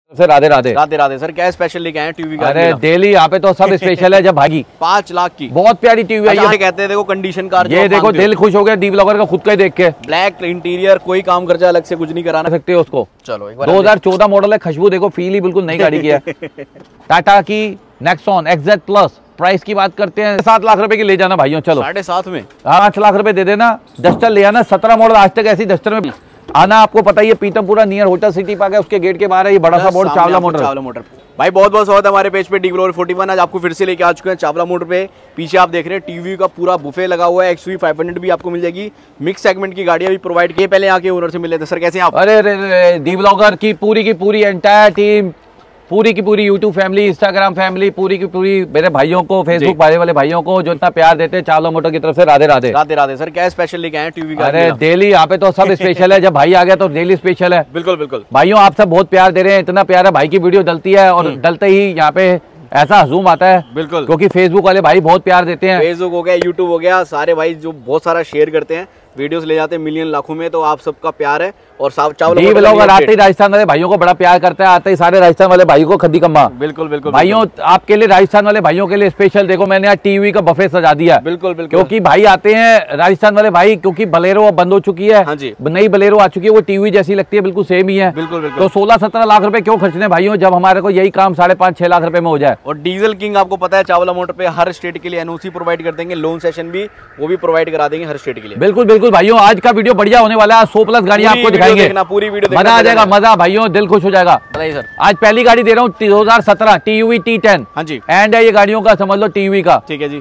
Sir Radhe Radhe. Radhe Radhe sir, क्या special लेके आए टीवी का? अरे डेली यहाँ पे तो सब स्पेशल है। जब भागी 5 लाख की बहुत प्यारी टीवी है। ये कहते हैं देखो कंडीशन कार, ये देखो दिल खुश हो गया डी ब्लॉगर का खुद का ही देख के। ब्लैक इंटीरियर, कोई काम खर्चा अलग से कुछ नहीं कराना सकते हो उसको। चलो 2014 मॉडल है, खुशबू देखो, फील ही बिल्कुल नई गाड़ी की है। टाटा की नेक्सॉन XZ प्लस। प्राइस की बात करते हैं 7 लाख रुपए की ले जाना भाइयों। चलो 7.5 में 8 लाख रुपए दे देना। डस्टर ले आना, 17 मॉडल। आज तक ऐसी डस्टर में आना आपको पता ही है। Pitampura near Hotel City Park है, उसके गेट के बाहर है ये बड़ा सा बोर्ड चावला मोटर। भाई बहुत बहुत स्वागत है हमारे पेज पे डी ब्लॉगर 41। आज आपको फिर से लेके आ चुके हैं चावला मोटर पे। पीछे आप देख रहे हैं टीवी का पूरा बुफे लगा हुआ है। XUV 500 भी आपको मिल जाएगी। मिक्स सेगमेंट की गाड़ियां भी प्रोवाइड की। पहले यहाँ के ओनर से मिले थे। सर कैसे हैं आप? अरे डी ब्लॉगर की पूरी एंटायर टीम, पूरी की पूरी यूट्यूब फैमिली, इंस्टाग्राम फैमिली, पूरी की पूरी मेरे भाइयों को, फेसबुक वाले भाइयों को जो इतना प्यार देते हैं, चावला मोटर की तरफ से राधे राधे। राधे राधे सर, क्या स्पेशल लेके आए टीवी का? अरे डेली यहाँ पे तो सब स्पेशल है। जब भाई आ गया तो डेली स्पेशल है। बिल्कुल बिल्कुल भाइयों, आप सब बहुत प्यार दे रहे हैं। इतना प्यार है, भाई की वीडियो डलती है और डलते ही यहाँ पे ऐसा हजूम आता है। बिल्कुल, क्योंकि फेसबुक वाले भाई बहुत प्यार देते हैं। फेसबुक हो गया, यूट्यूब हो गया, सारे भाई जो बहुत सारा शेयर करते हैं, वीडियोस ले जाते हैं मिलियन लाखों में। तो आप सबका प्यार है। और चावला ब्लॉगर आते ही राजस्थान वाले भाइयों को बड़ा प्यार करता है। आते ही सारे राजस्थान वाले भाइयों को खद्दी कम्मा। बिल्कुल बिल्कुल भाइयों, आपके लिए राजस्थान वाले भाइयों के लिए स्पेशल देखो, मैंने आज टीवी का बफे सजा दिया। बिल्कुल बिल्कुल, क्योंकि भाई आते हैं राजस्थान वाले भाई, क्योंकि बलेरो बंद हो चुकी है। हाँ जी, नई बलेरो आ चुकी है, वो टीवी जैसी लगती है, बिल्कुल सेम ही है। बिल्कुल बिल्कुल। तो 16-17 लाख रुपए क्यों खर्चने भाइयों, जब हमारे को यही काम 5.5-6 लाख रुपए में हो जाए। और डीजल किंग आपको पता है चावला मोटर पे हर स्टेट के लिए NOC प्रोवाइड कर देंगे। लोन सेशन भी वो भी प्रोवाइड करा देंगे हर स्टेट के लिए। बिल्कुल बिल्कुल भाइयों, आज का वीडियो बढ़िया होने वाला है। 100+ गाड़ियां आपको दिखाएंगे। पूरी वीडियो मजा आ जाएगा, मजा भाइयों, दिल खुश हो जाएगा। बताइए सर। आज पहली गाड़ी दे रहा हूँ 2017 TUV T10। हाँ जी, एंड है ये गाड़ियों का, समझ लो TUV का। ठीक है जी।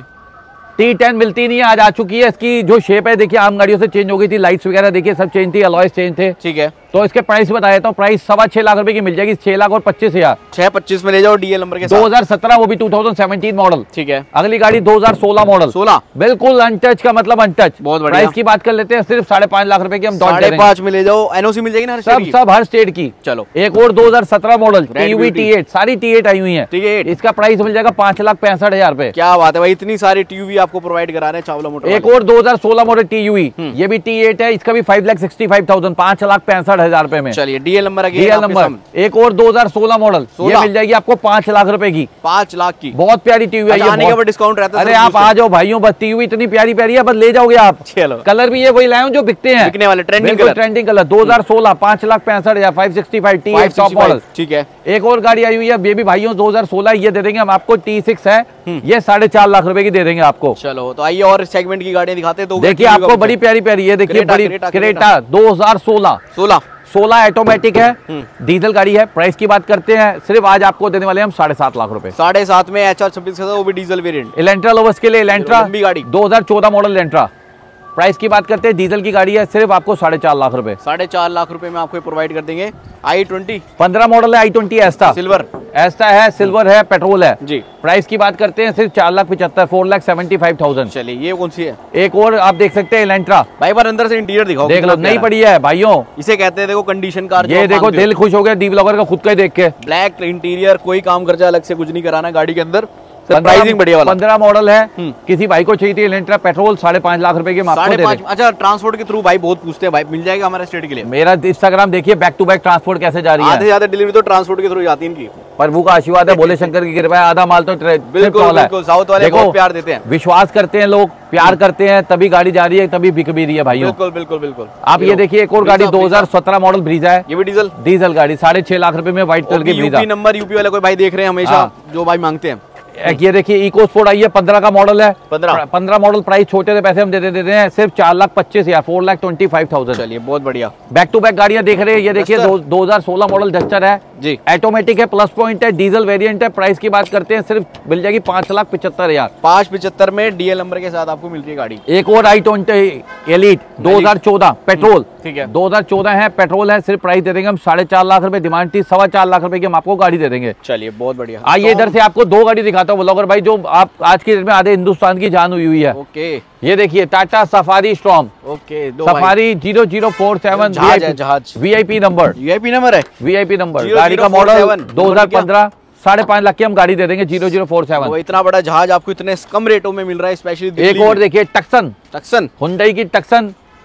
T10 मिलती नहीं है, आज आ चुकी है। इसकी जो शेप है देखिए, आम गाड़ियों से चेंज हो गई थी। लाइट्स वगैरह देखिए सब चेंज थी, अलॉयस चेंज थे। ठीक है, तो इसके प्राइस बता देता हूँ। प्राइस 6.25 लाख रुपए की मिल जाएगी। 6,25,000। 6.25 में ले जाओ DL नंबर के साथ। 2017, वो भी 2017 मॉडल। ठीक है। अगली गाड़ी 2016 मॉडल। 16 बिल्कुल अनटच का मतलब अनटच। बहुत बढ़िया। प्राइस की बात कर लेते हैं, सिर्फ 5.5 लाख रुपए की हम डॉट 5.5 में ले जाओ। NOC मिल जाएगी ना सब हर स्टेट की। चलो एक और 2017 मॉडल TUV T8, सारी T8 आई हुई है। T8 इसका प्राइस मिल जाएगा 5,65,000 रुपए। क्या बात है भाई, इतनी सारी TUV आपको प्रोवाइड करा रहे हैं चावला मोटर। एक और 2016 मॉडल TUV, ये भी T8 है। इसका भी 5,65,000, 5,65,000 रुपए में। चलिए DL नंबर DL नंबर। एक और 2016 मॉडल, ये मिल जाएगी आपको 5 लाख रुपए की। 5 लाख की बहुत प्यारी टीवी है। आने का डिस्काउंट रहता है। अरे आप आ जाओ भाइयों, बस टीवी इतनी प्यारी प्यारी है, बस ले जाओगे आप। चलो, कलर भी ये वही लाए जो बिकते हैं, बिकने वाले trending colour. 2016 5,65,000, 565 T8 top model. ठीक है। एक और गाड़ी आई हुई है, ये भी भाइयों 2016, ये दे देंगे हम आपको। T6 है, ये 4.5 लाख रुपए की दे देंगे आपको। चलो तो आइए और सेगमेंट की गाड़ियां दिखाते हैं। तो देखिए आपको बड़ी प्यारी प्यारी, ये देखिए बड़ी क्रेटा 2016 ऑटोमेटिक है, डीजल गाड़ी है। प्राइस की बात करते हैं, सिर्फ आज आपको देने वाले हम 7.5 लाख रुपए। 7.5 में HR 26 वो भी डीजल वेरिएंट। इलेंट्रा लवर्स के लिए इलेंट्रा गाड़ी 2014 मॉडल इलेंट्रा। प्राइस की बात करते हैं, डीजल की गाड़ी है, सिर्फ आपको 4.5 लाख रुपए। 4.5 लाख रुपए में आपको प्रोवाइड कर देंगे। i20 15 मॉडल है, i20 एस्टा सिल्वर। एस्टा है, सिल्वर है, पेट्रोल है जी। प्राइस की बात करते हैं, सिर्फ 4,75,000, 4,75,000। चलिए ये कौन सी है? एक और आप देख सकते हैं इलेंट्रा। भाई बार अंदर से इंटीरियर दिखाओ, देख लो, नहीं पड़ी है भाइयों। इसे कहते हैं देखो कंडीशन कार। ये देखो दिल खुश हो गया डी ब्लॉगर का खुद का ही देख के। ब्लैक इंटीरियर, कोई काम खर्चा अलग से कुछ नहीं कराना गाड़ी के अंदर। प्राइसिंग बढ़िया वाला। 15 मॉडल है, किसी भाई को चाहिए थी इलेंट्रा पेट्रोल, 5.5 लाख रुपए के। 5.5। अच्छा, ट्रांसपोर्ट के थ्रू भाई बहुत पूछते हैं, भाई मिल जाएगा हमारे स्टेट के लिए? मेरा इंस्टाग्राम देखिए, बैक टू बैक ट्रांसपोर्ट कैसे जा रही है। आधे ज्यादा डिलीवरी तो ट्रांसपोर्ट के थ्रू जाती है इनकी। प्रभु का आशीर्वाद है, भोले शंकर की कृपा है। आधा माल तो बिल्कुल साउथ वाले बहुत प्यार देते हैं, विश्वास करते हैं लोग, प्यार करते हैं, तभी गाड़ी जा रही है, तभी बिक भी रही है भाइयों। बिल्कुल। आप ये देखिए, एक और गाड़ी 2017 मॉडल ब्रीजा है, ये भी डीजल गाड़ी 6.5 लाख रुपए में, व्हाइट कलर की ब्रीजा। नंबर यूपी वाले कोई भाई देख रहे हैं हमेशा, जो भाई मांगते हैं। ये देखिए इको स्पोर्ट आई है, 15 का मॉडल है। 15 मॉडल। प्राइस छोटे से पैसे हम दे देते हैं, सिर्फ 4,25,000, 4,25,000। चलिए बहुत बढ़िया। बैक टू बैक गाड़ियां देख रहे हैं, ये देखिए 2016 मॉडल डस्टर है जी, ऑटोमेटिक है, प्लस पॉइंट है, डीजल वेरिएंट है। प्राइस की बात करते हैं, सिर्फ मिल जाएगी 5,75,000। 5.75 में DL नंबर के साथ आपको मिल रही है गाड़ी। एक और i20 एलीट 2014 पेट्रोल। ठीक है, 2014 है, पेट्रोल है। सिर्फ प्राइस दे देंगे हम 4.5 लाख रुपए। डिमांड थी 4.25 लाख रुपए की, हम आपको गाड़ी दे देंगे। चलिए बहुत बढ़िया। आइए इधर से आपको 2 गाड़ी दिखाता हूँ ब्लॉगर भाई, जो आप आज की डेट में आधे हिंदुस्तान की जान हुई है। ओके, ये देखिए Tata Safari Storm. Okay, Safari 0047 जहाज VIP नंबर। VIP नंबर है, VIP नंबर। गाड़ी का मॉडल 2015, 5.5 लाख की हम गाड़ी दे देंगे। 0047। इतना बड़ा जहाज आपको इतने कम रेटों में मिल रहा है, स्पेशली। एक और देखिए टक्सन, टक्सन हुंडई की टक्सन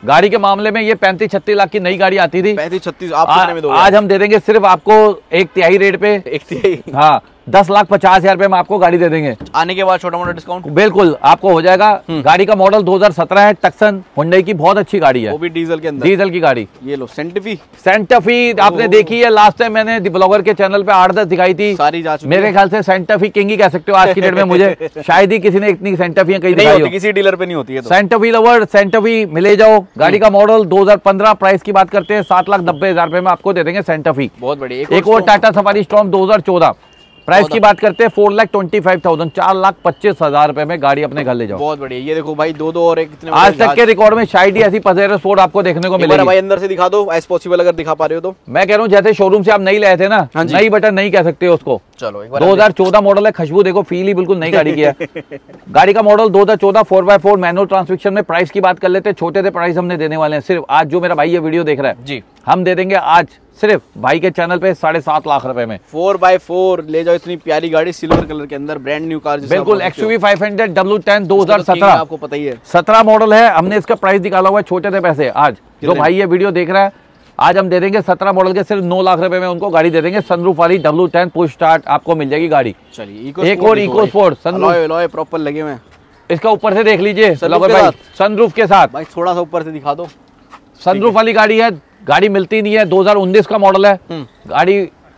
गाड़ी के मामले में ये 35-36 लाख की नई गाड़ी आती थी। 35-36 आप कितने में दोगे? आज हम दे देंगे सिर्फ आपको 1/3 रेट पे। 1/3? हाँ, 10,50,000 रुपए में आपको गाड़ी दे देंगे। आने के बाद छोटा मोटा डिस्काउंट बिल्कुल आपको हो जाएगा। गाड़ी का मॉडल 2017 है, टक्सन हुंडई की बहुत अच्छी गाड़ी है, वो भी डीजल के अंदर। डीजल की गाड़ी। ये लो सेंटा फी आपने देखी है, लास्ट टाइम मैंने ब्लॉगर के चैनल पे 8-10 दिखाई थी, सारी जा चुकी है। मेरे ख्याल से सेंटा फी किंग ही कह सकते हो आज की डेट में। मुझे शायद ही किसी ने इतनी सेंटा फी कहीं दिखाई हो। किसी डीलर पे नहीं होती है। Santa Fe lover, Santa Fe मिले जाओ। गाड़ी का मॉडल 2015, प्राइस की बात करते हैं 7,90,000 रुपए में आपको दे देंगे सेंटा फी। बहुत बढ़िया। एक और टाटा सफारी स्टॉर्म 2014, प्राइस की बात करते हैं 4,25,000, 4,25,000 रुपए में गाड़ी अपने घर ले जाओ। बहुत बढ़िया। ये देखो भाई, दो और एक कितने आज तक के रिकॉर्ड में शायद ही ऐसी पजेरो स्पोर्ट आपको देखने को मिलेगी। भाई अंदर से दिखा दो एज पॉसिबल, अगर दिखा पा रहे हो तो। मैं कह रहा हूँ जैसे शोरूम से आप नई लाए थे ना, नई बटन नहीं कह सकते हो उसको। चलो 2014 मॉडल है, खुशबू देखो, फील ही बिल्कुल नई गाड़ी की है। गाड़ी का मॉडल 2014, 4x4 मैनुअल ट्रांसमिशन में। प्राइस की बात कर लेते हैं, छोटे से प्राइस हमने देने वाले हैं सिर्फ आज। जो मेरा भाई ये वीडियो देख रहा है जी, हम दे देंगे आज सिर्फ भाई के चैनल पे 7.5 लाख रुपए में। 4x4 ले जाओ, इतनी प्यारी गाड़ी सिल्वर कलर के अंदर, ब्रांड न्यू कार। बिल्कुल XUV 500 W10 2017, आपको पता ही है 17 मॉडल है। हमने इसका प्राइस निकाला हुआ है छोटे से पैसे। आज जो भाई ये वीडियो देख रहा है, आज हम दे देंगे 17 मॉडल के सिर्फ 9 लाख रुपए में उनको गाड़ी दे देंगे। सनरूफ वाली W10 पुश स्टार्ट आपको मिल जाएगी गाड़ी। चलिए एक और इको स्पोर्ट सनरूफ प्रॉपर लगे हुए हैं। इसका ऊपर से देख लीजिए सनरूफ के साथ। भाई थोड़ा सा ऊपर से दिखा दो। सनरूफ वाली गाड़ी है, गाड़ी मिलती नहीं है। 2019 का मॉडल है गाड़ी,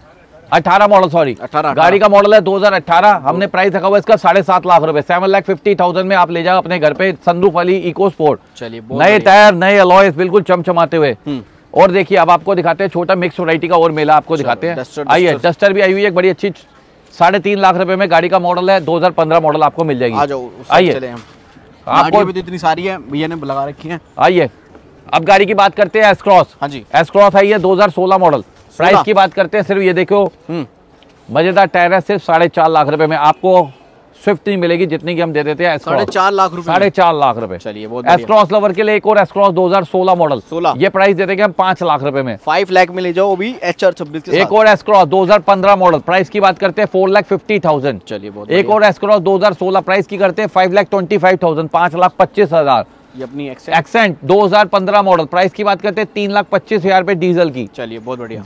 18 मॉडल, सॉरी 18 गाड़ी का मॉडल है 2018। हमने प्राइस रखा हुआ इसका 7.5 लाख रुपए, 7,50,000 में आप ले जाओ अपने घर पे सनरूफ वाली इको स्पोर्ट। चलिए नए टायर, नए अलॉयस, बिल्कुल चमचमाते हुए। और देखिए अब आपको दिखाते हैं छोटा मिक्स वैरायटी का और मेला आपको दिखाते हैं। आइए, डस्टर भी आई हुई है एक बड़ी अच्छी, 3.5 लाख रुपए में गाड़ी का मॉडल है, 2015 मॉडल आपको मिल जाएगी। आइए, आपको तो इतनी सारी है, भैया ने लगा रखी है। आइए अब गाड़ी की बात करते हैं एस क्रॉस। हाँ जी, एस क्रॉस आई है 2016 मॉडल। प्राइस की बात करते हैं सिर्फ ये देखो, मजेदार टायर है, सिर्फ 4.5 लाख रुपए में आपको स्विफ्ट नहीं मिलेगी जितनी की हम दे देते हैं। 4.5 लाख रुपए, 4.5 लाख रुपए। चलिए बहुत एस क्रॉस लवर के लिए एक और एस क्रॉस 2016 मॉडल, 16 ये प्राइस दे देंगे हम 5 लाख रुपए में। 5 लाख में ले जाओ, वो भी HR26 के साथ। एक और एस क्रॉस 2015 मॉडल, प्राइस की बात करते हैं 4,50,000। चलिए बहुत। एक और एस क्रॉस 2016, प्राइस की करते हैं 5,25,000, 5,25,000। ये अपनी एक्सेंट 2015 मॉडल, प्राइस की बात करते हैं 3,25,000 रुपए डीजल की। चलिए बहुत बढ़िया।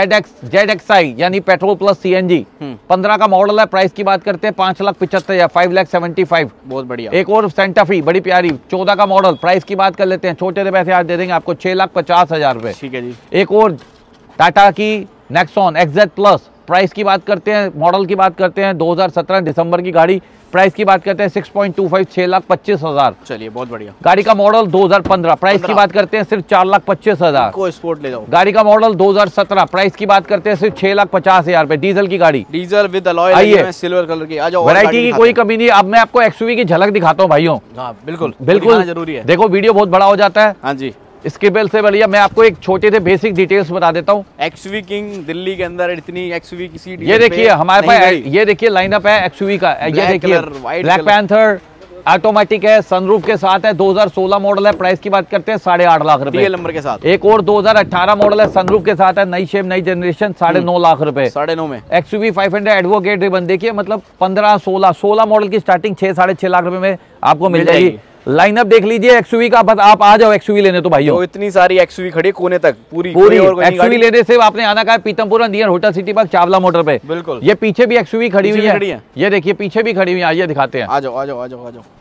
ZXi यानी पेट्रोल प्लस CNG 15 का मॉडल है, प्राइस की बात करते हैं 5,75,000, 5,75,000। बहुत बढ़िया। एक और सेंटा फी बड़ी प्यारी 14 का मॉडल, प्राइस की बात कर लेते हैं, छोटे से पैसे आज दे देंगे आपको 6,50,000 रुपए। ठीक है जी। एक और टाटा की नेक्सॉन XZ प्लस, प्राइस की बात करते हैं, मॉडल की बात करते हैं 2017 दिसंबर की गाड़ी, प्राइस की बात करते हैं 6.25, 6,25,000। चलिए बहुत बढ़िया। गाड़ी का मॉडल 2015, प्राइस की बात करते हैं सिर्फ 4,25,000। को स्पोर्ट ले जाओ। गाड़ी का मॉडल 2017, प्राइस की बात करते हैं सिर्फ 6,50,000 रुपए, डीजल की गाड़ी, diesel with alloy, silver colour की। आ जाओ, वैरायटी की कोई कमी नहीं। अब मैं आपको XUV की झलक दिखाता हूँ भाइयों। बिल्कुल बिल्कुल जरूरी है। देखो वीडियो बहुत बड़ा हो जाता है। हाँ जी, इसके बिल से बढ़िया मैं आपको एक छोटे से बेसिक डिटेल्स बता देता हूँ। XUV किंग दिल्ली के अंदर इतनी XUV किसी ये देखिए हमारे पास, ये देखिए लाइनअप है XUV का। ये देखिए ब्लैक पैंथर ऑटोमेटिक है, सनरूफ के साथ है, 2016 मॉडल है, प्राइस की बात करते हैं 8.5 लाख रुपए नंबर के साथ। एक और 2018 मॉडल है, सनरूफ के साथ है, नई शेप नई जनरेशन, 9.5 लाख रुपए। 9.5 में XUV 500 एडवोकेट रिबन, देखिए मतलब 15, 16 मॉडल की स्टार्टिंग 6-6.5 लाख रुपए में आपको मिल जाएगी। लाइनअप देख लीजिए XUV का, बस आप आ जाओ XUV लेने। तो भाइयों तो इतनी सारी XUV खड़ी कोने तक, पूरी XUV लेने से आपने आना का Pitampura near Hotel City Park Chawla motor पे। बिल्कुल। ये पीछे भी XUV खड़ी हुई है, ये देखिए पीछे भी खड़ी हुई है। आइए दिखाते हैं। आ जाओ आ जाओ आ जाओ आ जाओ।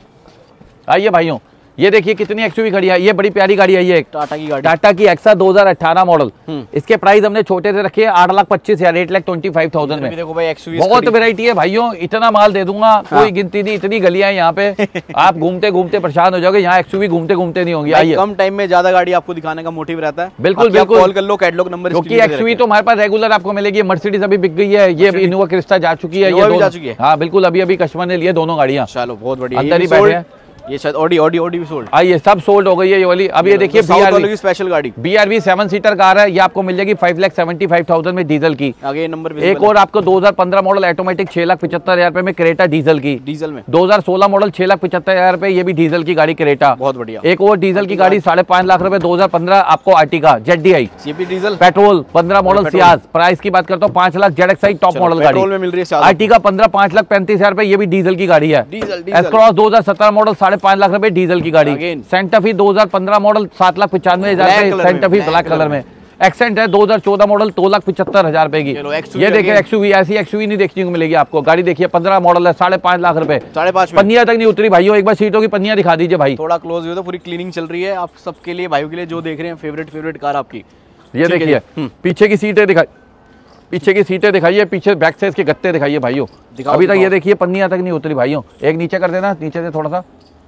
आइए भाइयों, ये देखिए कितनी XUV खड़ी है, ये बड़ी प्यारी गाड़ी है, ये टाटा की गाड़ी, टाटा की एक्सा 2018 मॉडल। इसके प्राइस हमने छोटे से रखे 8,25,000, 8,25,000 में। देखो भाई XUV बहुत वैरायटी है भाइयों, इतना माल दे दूंगा कोई गिनती नहीं, इतनी गलियां हैं यहाँ पे आप घूमते घूमते परेशान हो जाओगे। यहाँ XUV घूमते घूमते नहीं होंगी। आइए, कम टाइम में ज्यादा गाड़ी आपको दिखाने का मोटिव रहता है। बिल्कुल बिल्कुल, कॉल कर लो, कैटलॉग नंबर, क्योंकि XUV तो हमारे पास रेगुलर आपको मिलेगी। मर्सिडीज अभी बिक गई है, ये इनोवा क्रिस्टा जा चुकी है, ये जा चुकी है। हाँ बिल्कुल, अभी अभी कस्टमर ने लिए दोनों गाड़ियाँ। चलो बहुत बढ़िया, अंदर ही बैठे हैं। ये शायद ऑडी भी सोल्ड। आइए, सब सोल्ड हो गई है ये वाली। अब ये देखिए BRV स्पेशल गाड़ी, BRV 7 सीटर कार है, ये आपको मिल जाएगी 5,75,000 में डीजल की। आगे नंबर एक और आपको 2015 मॉडल ऑटोमेटिक 6,75,000 रुपए में क्रेटा डीजल की। डीजल में 2016 मॉडल 6,75,000 रुपए, ये भी डीजल की गाड़ी क्रेटा। बहुत बढ़िया। एक और डीजल की गाड़ी 5.5 लाख रुपए 2015 आपको आर्टिका ZDI, ये भी diesel petrol 15 model Ciaz, price की बात करता हूँ 5 लाख ZXi टॉप मॉडल गाड़ी में मिल रही है। आर्टिका 15 5,35,000 रुपए, ये भी डीजल की गाड़ी है। Diesel S Cross 2017 model 5.5 lakh रुपए डीजल की गाड़ी। Santa Fe 2015 model 7,95,000 Santa Fe black colour में। एक्सेंट है 2014 मॉडल 2,75,000 रुपए की। ये देखिए एक्सयूवी, ऐसी एक्सयूवी नहीं देखने को मिलेगी आपको। गाड़ी देखिए 15 मॉडल है, 5.5 लाख रुपए। 5.5 पन्निया तक नहीं उतरी भाइयों, एक बार सीटों की पन्नियां दिखा दीजिए भाई। थोड़ा क्लोज हो तो पूरी क्लीनिंग चल रही है आप सबके लिए, भाइयों के लिए जो देख रहे हैं फेवरेट कार आपकी। ये देखिए पीछे की सीटें दिखाई, पीछे की सीटें दिखाइए, पीछे बैक साइड के गत्ते दिखाइए भाइयों। अभी तक ये देखिए पन्नियां तक नहीं उतरी भाइयों। एक नीचे कर देना, नीचे से थोड़ा सा,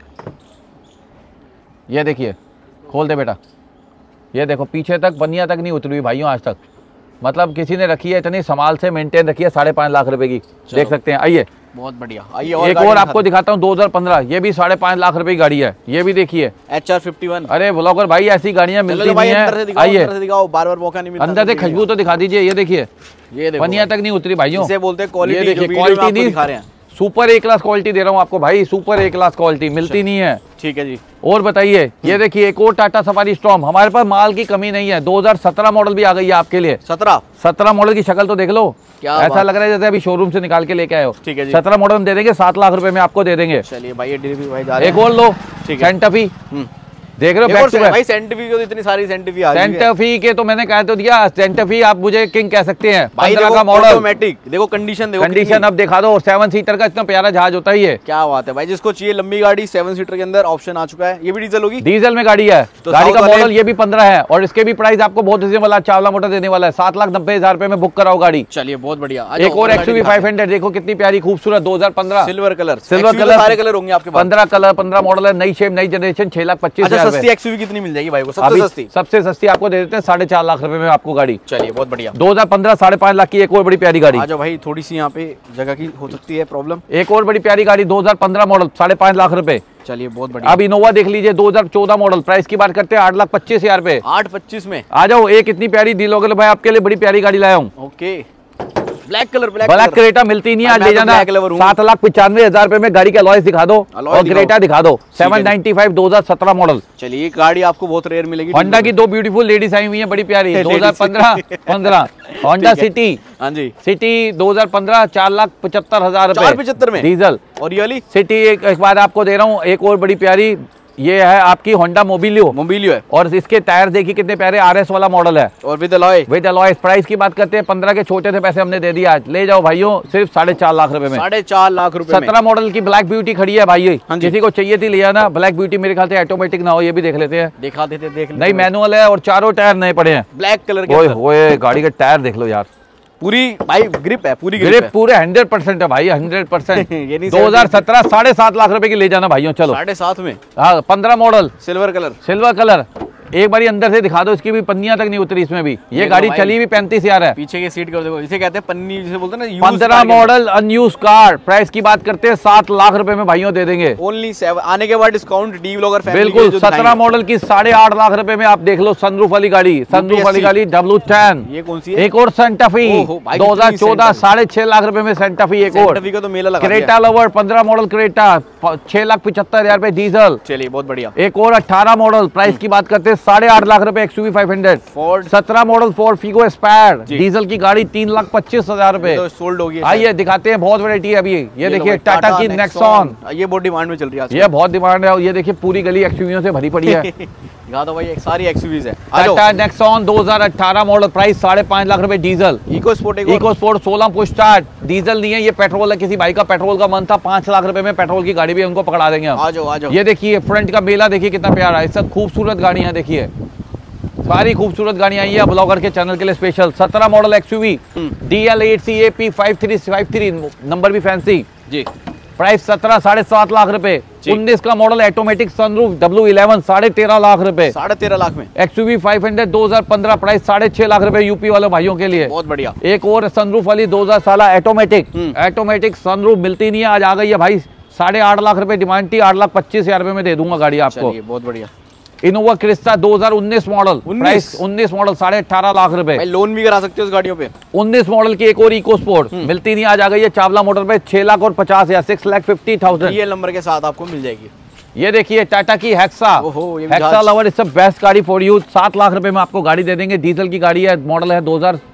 ये देखिए खोल दे बेटा। ये देखो पीछे तक पन्नियां तक नहीं उतरी भाइयों आज तक। मतलब किसी ने रखी है इतनी संभाल से, मेंटेन रखी है 5.5 लाख रुपए की। देख सकते हैं, आइए बहुत बढ़िया। आइए एक और आपको दिखाता हूँ 2015, ये भी 5.5 लाख रुपए की गाड़ी है। ये भी देखिए HR51। अरे ब्लॉगर भाई ऐसी गाड़ियां मिलती नहीं है। आइए बार मौका नहीं मिलता, अंदर से खुशबू तो दिखा दीजिए। ये देखिए पन्नियां तक नहीं उतरी भाइयों। इसे बोलते हैं क्वालिटी। ये देखिए क्वालिटी नहीं दिखा रहे हैं, सुपर ए क्लास क्वालिटी दे रहा हूँ आपको भाई, सुपर ए क्लास क्वालिटी मिलती नहीं है। ठीक है जी। और बताइए, ये देखिए एक और टाटा सफारी स्टॉर्म। हमारे पास माल की कमी नहीं है, 2017 मॉडल भी आ गई है आपके लिए। 17 मॉडल की शक्ल तो देख लो, ऐसा लग रहा है जैसे अभी शोरूम से निकाल के लेके आए हो। ठीक है जी। 17 मॉडल हम दे देंगे 7 लाख रुपए में आपको दे देंगे। चलिए भाई ये डिलीवरी भाई जा रहे हैं। एक और लो सेंटा फी, देख रहे हो बैक टू बैक भाई। सेंटा फी को इतनी सारी सेंटा फी आ रही है। सेंटा फी के तो मैंने कहा तो दिया, सेंटा फी आप मुझे किंग कह सकते हैं। भाई 15 का मॉडल, ऑटोमेटिक देखो कंडीशन, देखो कंडीशन अब दिखा दो। 7 सीटर का इतना प्यारा जहाज होता है ये, क्या बात है भाई। जिसको चाहिए लंबी गाड़ी 7 सीटर के अंदर ऑप्शन आ चुका है। ये भी डीजल होगी, डीजल में गाड़ी है। तो गाड़ी का मॉडल ये भी 15 है और इसके भी प्राइस आपको बहुत रिजनेबल चावला मोटर देने वाला है। 7,90,000 रुपए में बुक कराओ गाड़ी। चलिए बहुत बढ़िया। एक और XUV 500 देखो कितनी प्यारी खूबसूरत 2015 सिल्वर कलर। सिल्वर कलर, सारे कलर होंगे आपके पास। 15 कलर, 15 मॉडल है, नई शेप नई जनरेशन, 6,25,000। सस्ती XUV कितनी मिल जाएगी भाई को? सबसे सस्ती आपको दे देते हैं 4.5 लाख रुपए में आपको गाड़ी। चलिए बहुत बढ़िया। 2015 5.5 लाख की एक और बड़ी प्यारी गाड़ी। आजो भाई, थोड़ी सी यहाँ पे जगह की हो सकती है प्रॉब्लम। एक और बड़ी प्यारी गाड़ी 2015 मॉडल 5.5 लाख रुपए। चलिए बहुत बढ़िया। अब इनोवा देख लीजिए 2014 मॉडल, प्राइस की बात करते हैं 8,25,000 रुपए। 8,25 में आ जाओ। एक इतनी प्यारी डीलोगे भाई आपके लिए बड़ी प्यारी गाड़ी लाया हूँ। Okay, black colour. Black Creta मिलती नहीं है, आज ले जाना। 7,95,000 रुपए में गाड़ी के अलॉयज दिखा दो और क्रेटा दिखा दो। 795 2017 मॉडल। चलिए गाड़ी आपको बहुत रेयर मिलेगी। होंडा की 2 ब्यूटीफुल लेडीज आई हुई है बड़ी प्यारी। 2015 होंडा सिटी। हाँ जी, सिटी 2015 4,75,000 रुपए 4,75 में डीजल। और ये वाली सिटी एक बार आपको दे रहा हूँ। एक और बड़ी प्यारी ये है आपकी होंडा मोबिलियो है। और इसके टायर देखिए कितने प्यारे, RS वाला मॉडल है और विद अलॉय। प्राइस की बात करते हैं 15 के छोटे थे पैसे हमने दे दिया। आज ले जाओ भाइयों सिर्फ 4.5 लाख रुपए में। 4.5 लाख रुपए। 17 मॉडल की ब्लैक ब्यूटी खड़ी है भाई। किसी को चाहिए थी लिया ना ब्लैक ब्यूटी। मेरे ख्याल से ऑटोमेटिक ना हो, ये भी देख लेते हैं। दिखा देते, देख नई मैनुअल है और चारों टायर नए पड़े हैं ब्लैक कलर के। ओए गाड़ी के टायर देख लो यार, पूरी भाई ग्रिप है, पूरी ग्रिप पूरे 100% है भाई, 100%। 2017 7.5 लाख रुपे की ले जाना भाइयों। चलो 7.5 में। हाँ 15 मॉडल सिल्वर कलर। एक बारी अंदर से दिखा दो, इसकी भी पन्नियां तक नहीं उतरी इसमें भी। ये गाड़ी चली भी 35,000 है। पीछे की सीट कर देखो, इसे कहते हैं पन्नी, जिसे बोलते हैं ना। 15 मॉडल अनयूज्ड कार, प्राइस की बात करते हैं 7 लाख रुपए में भाइयों दे देंगे। ओनली 7 आने के बाद डिस्काउंट डी व्लॉगर फैमिली बिल्कुल। 17 मॉडल की 8.5 लाख रुपए में आप देख लो सनरूफ वाली गाड़ी। सनरूफ वाली गाड़ी W10। ये कौन सी है? एक और सेंटा फी 2014 6.5 लाख रुपए में सेंटा फी। एक और तो मेला लगा क्रेटा लवर 15 मॉडल क्रेटा 6,75,000 रुपए डीजल। चलिए बहुत बढ़िया। एक और 18 मॉडल, प्राइस की बात करते हैं 8.5 लाख रुपए XUV 500। 17 model Ford Figo Aspire diesel की गाड़ी 3,25,000 रुपए। तो सोल्ड होगी। आइए दिखाते हैं, बहुत वैरायटी है अभी। ये देखिए टाटा की नेक्सॉन, ये बहुत डिमांड में चल रही है। ये बहुत डिमांड है। ये देखिए पूरी गली XUV से भरी पड़ी है। दिखा दो भाई, सारी XUVs है। Tata Nexon 2018 model, price 5.5 lakh रुपए diesel. EcoSport 16 push start, diesel नहीं है ये, पेट्रोल है। किसी भाई का पेट्रोल का मन था, 5 लाख रुपए में पेट्रोल की गाड़ी भी उनको पकड़ा देंगे हम। आ जाओ। ये देखिए फ्रंट का मेला देखिए कितना प्यारा है। सब खूबसूरत गाड़ियां देखिए, सारी खूबसूरत गाड़ियां आई है ब्लॉगर के चैनल के लिए special. 17 model XUV DL8CAP 5353, number भी फैंसी जी। प्राइस 17 7.5 लाख रुपए। 19 का model automatic sunroof W11 13.5 lakh रुपए। 13.5 लाख में XUV 500 2015, प्राइस 6.5 लाख रुपए यूपी वाले भाइयों के लिए। बहुत बढ़िया। एक और सनरूफ वाली 2016 ऑटोमेटिक सनरूफ मिलती नहीं है, आज आ गई है भाई। 8.5 लाख रुपए डिमांड थी, 8,25,000 रुपए में दे दूंगा गाड़ी आपको। बहुत बढ़िया। Innova Crysta 2019 model, price 19 model 18.5 lakh रुपए। लोन भी करा सकते हो उस गाड़ियों पे। 19 मॉडल की एक और इको स्पोर्ट मिलती नहीं, आज आ गई है चावला मोटर पे 6,50,000 6,50,000 ये नंबर के साथ आपको मिल जाएगी। ये देखिए टाटा की हेक्सा लवर, इट्स बेस्ट गाड़ी फॉर यू। 7 लाख रुपए में आपको गाड़ी दे देंगे। डीजल की गाड़ी है, मॉडल है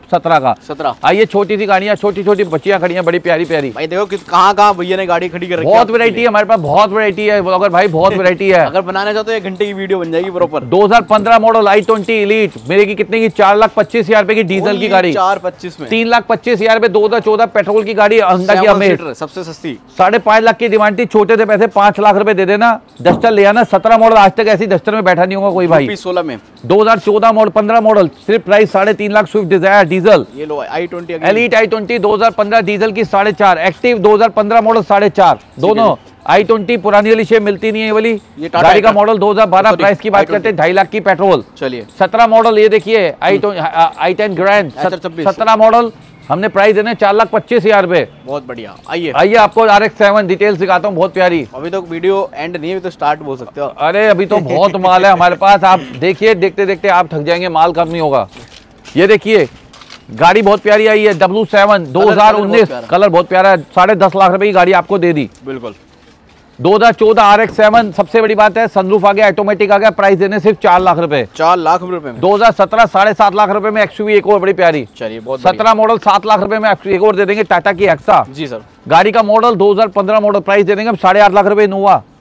17 का। 17। आइए छोटी सी गाड़ियाँ, छोटी छोटी बच्चियाँ खड़ी हैं, बड़ी प्यारी प्यारी। भाई देखो कहाँ कहाँ भैया ने गाड़ी खड़ी कर रखी है। बहुत वैरायटी है हमारे पास, बहुत वैरायटी है अगर भाई, बहुत वैरायटी है। अगर बनाना चाहते हो 1 घंटे की वीडियो बन जाएगी प्रॉपर। 2015 मॉडल i20 एलीट मेरे की कितने की, 4,25,000 रुपए की डीजल की गाड़ी, 4,25 में 3,25,000 रुपए 2014 पेट्रोल की गाड़ी, होंडा की अमेज सबसे सस्ती, 5.5 लाख की डिमांड थी, छोटे थे पैसे 5 लाख रुपए दे देना, डस्टर ले आना। 17 मॉडल, आज तक ऐसी डस्टर में बैठा नहीं होगा कोई भाई। 16 में 2014 मॉडल, 15 मॉडल, सिर्फ price 3.5 lakh. Swift Dzire diesel, ये लो i20 एलीट i20 2015 डीजल की 4.5, एक्टिव 2015 मॉडल 4.5 दोनों। i20 पुरानी वाली शेप मिलती नहीं है, ये वाली गाड़ी का मॉडल 2012, प्राइस की बात करते हैं 2.5 लाख की पेट्रोल। चलिए 17 मॉडल ये देखिए i10 ग्रैंड 17 मॉडल, हमने प्राइस देने 4,25,000 रुपए। बहुत बढ़िया। आइए आइए आपको RX-7 डिटेल्स दिखाता हूँ, बहुत प्यारी। अभी तो वीडियो एंड नहीं है, अभी तो स्टार्ट बोल सकते हो। अरे अभी तो बहुत माल है हमारे पास, आप देखिए, देखते देखते आप थक जाएंगे, माल कम नहीं होगा। ये देखिए गाड़ी बहुत प्यारी आई है, W7 2019, कलर बहुत प्यारा है, 10.5 लाख रुपए की गाड़ी आपको दे दी। बिल्कुल। 2014 RX-7, सबसे बड़ी बात है सनरूफ आ गया, ऑटोमेटिक आ गया, प्राइस देने सिर्फ 4 लाख रुपए। 4 लाख रुपए में। 2017 7.5 लाख रुपए में XUV एक और बड़ी प्यारी। चलिए बहुत 17 मॉडल 7 लाख रुपए में एक और दे देंगे, टाटा की एक्सा। जी सर। गाड़ी का मॉडल 2015 मॉडल, प्राइस दे देंगे 8.5 लाख रुपए।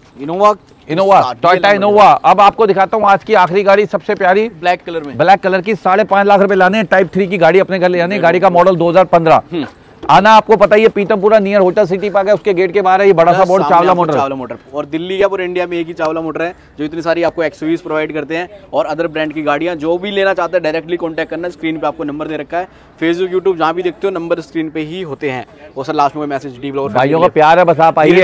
Innova Toyota Innova. अब आपको दिखाता हूँ आज की आखिरी गाड़ी, सबसे प्यारी ब्लैक कलर में, ब्लैक कलर की 5.5 लाख रुपए लाने, टाइप 3 की गाड़ी अपने घर ले जाने। गाड़ी का मॉडल 2015, आना आपको पता ही है, Pitampura near Hotel City Park है, उसके गेट के बाहर है ये बड़ा सा बोर्ड, चावला मोटर। और दिल्ली या पूरे इंडिया में एक ही चावला मोटर है जो इतनी सारी आपको XUVs प्रोवाइड करते हैं और अदर ब्रांड की गाड़ियां। जो भी लेना चाहते हैं डायरेक्टली कॉन्टैक्ट करना, स्क्रीन पे आपको नंबर दे रखा है, फेसबुक यूट्यूब जहां भी देखते हो नंबर स्क्रीन पे ही होते हैं। वो सर लास्ट में मैसेज डी ब्लॉगर भाइयों का प्यार है, बस आप आइए।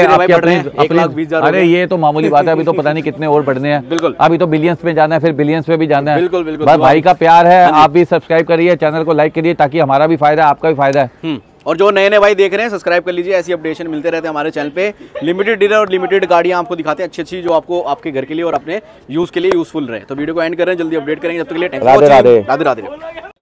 अरे ये तो मामूली बात है, अभी तो पता नहीं कितने और बढ़ने हैं। बिल्कुल, अभी तो बिलियंस में जाना है, फिर बिलियंस में भी जाना है। बिल्कुल बिल्कुल, बस भाई का प्यार है। आप भी सब्सक्राइब करिए, चैनल को लाइक करिए, ताकि हमारा भी फायदा है, आपका भी फायदा है। और जो नए नए भाई देख रहे हैं सब्सक्राइब कर लीजिए, ऐसी अपडेशन मिलते रहते हैं हमारे चैनल पे। लिमिटेड डीलर और लिमिटेड गाड़ियां आपको दिखाते हैं अच्छी अच्छी, जो आपको आपके घर के लिए और अपने यूज के लिए यूजफुल रहे। तो वीडियो को एंड कर रहे हैं, जल्दी अपडेट करेंगे, जब तक के लिए राधे राधे। राधे राधे।